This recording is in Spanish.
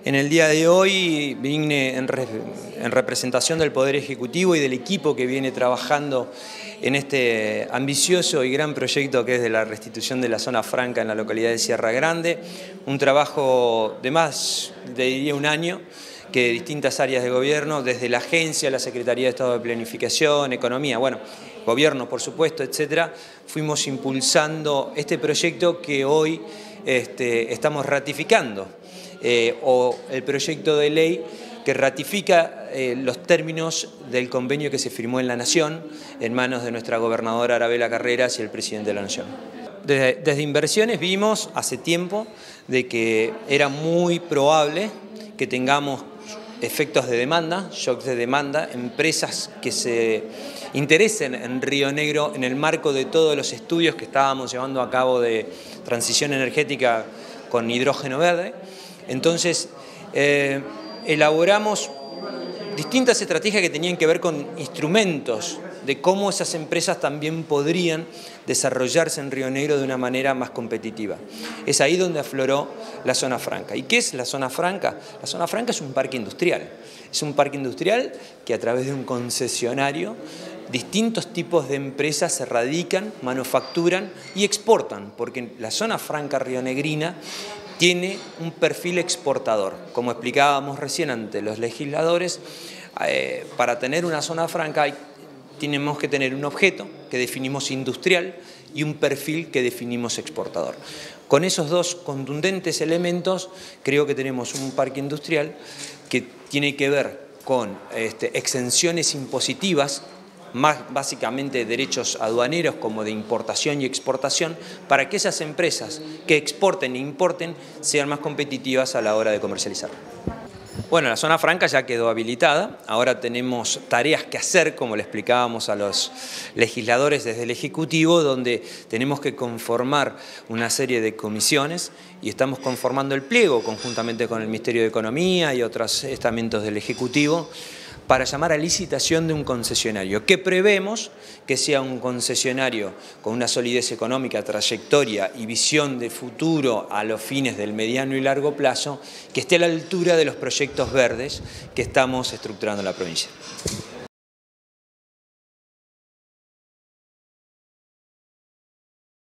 En el día de hoy vine en representación del Poder Ejecutivo y del equipo que viene trabajando en este ambicioso y gran proyecto que es de la restitución de la zona franca en la localidad de Sierra Grande. Un trabajo de más, diría, un año, que distintas áreas de gobierno, desde la agencia, la Secretaría de Estado de Planificación, Economía, bueno, gobierno por supuesto, etcétera, fuimos impulsando este proyecto que hoy estamos ratificando. O el proyecto de ley que ratifica los términos del convenio que se firmó en la Nación en manos de nuestra gobernadora Arabela Carreras y el presidente de la Nación. Desde Inversiones vimos hace tiempo de que era muy probable que tengamos efectos de demanda, shocks de demanda, empresas que se interesen en Río Negro en el marco de todos los estudios que estábamos llevando a cabo de transición energética con hidrógeno verde. Entonces, elaboramos distintas estrategias que tenían que ver con instrumentos de cómo esas empresas también podrían desarrollarse en Río Negro de una manera más competitiva. Es ahí donde afloró la zona franca. ¿Y qué es la zona franca? La zona franca es un parque industrial. Es un parque industrial que a través de un concesionario distintos tipos de empresas se radican, manufacturan y exportan, porque la zona franca rionegrina tiene un perfil exportador. Como explicábamos recién ante los legisladores, para tener una zona franca tenemos que tener un objeto que definimos industrial y un perfil que definimos exportador. Con esos dos contundentes elementos creo que tenemos un parque industrial que tiene que ver con exenciones impositivas, más básicamente derechos aduaneros como de importación y exportación, para que esas empresas que exporten e importen sean más competitivas a la hora de comercializar. Bueno, la zona franca ya quedó habilitada, ahora tenemos tareas que hacer, como le explicábamos a los legisladores desde el Ejecutivo, donde tenemos que conformar una serie de comisiones y estamos conformando el pliego conjuntamente con el Ministerio de Economía y otros estamentos del Ejecutivo, para llamar a licitación de un concesionario, que prevemos que sea un concesionario con una solidez económica, trayectoria y visión de futuro a los fines del mediano y largo plazo, que esté a la altura de los proyectos verdes que estamos estructurando en la provincia.